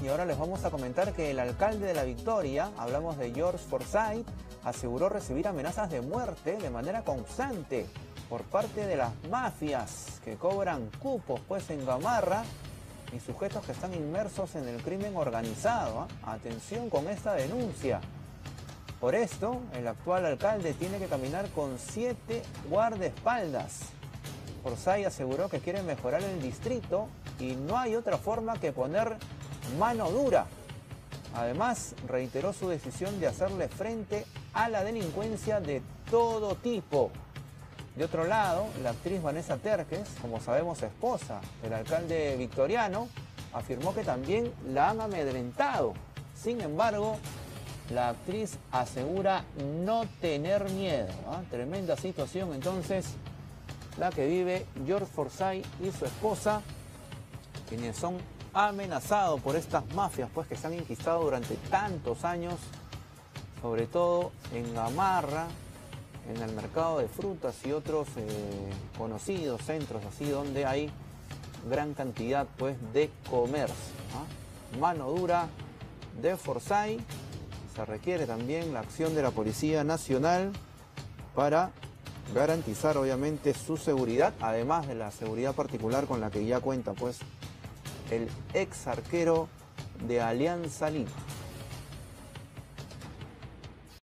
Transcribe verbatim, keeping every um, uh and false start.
y ahora les vamos a comentar que el alcalde de La Victoria, hablamos de George Forsyth, aseguró recibir amenazas de muerte de manera constante por parte de las mafias que cobran cupos pues en Gamarra y sujetos que están inmersos en el crimen organizado. ¿eh? Atención con esta denuncia. Por esto, el actual alcalde tiene que caminar con siete guardaespaldas. Forsyth aseguró que quiere mejorar el distrito y no hay otra forma que poner mano dura. Además, reiteró su decisión de hacerle frente a la delincuencia de todo tipo. De otro lado, la actriz Vanessa Terques, como sabemos esposa del alcalde victoriano, afirmó que también la han amedrentado. Sin embargo, la actriz asegura no tener miedo. ¿eh? Tremenda situación entonces la que vive George Forsyth y su esposa, quienes son amenazados por estas mafias pues que se han inquistado durante tantos años, sobre todo en Gamarra, en el mercado de frutas y otros eh, conocidos centros así donde hay gran cantidad pues de comercio. ¿eh? Mano dura de Forsyth. Se requiere también la acción de la Policía Nacional para garantizar obviamente su seguridad, además de la seguridad particular con la que ya cuenta pues el ex arquero de Alianza Lima.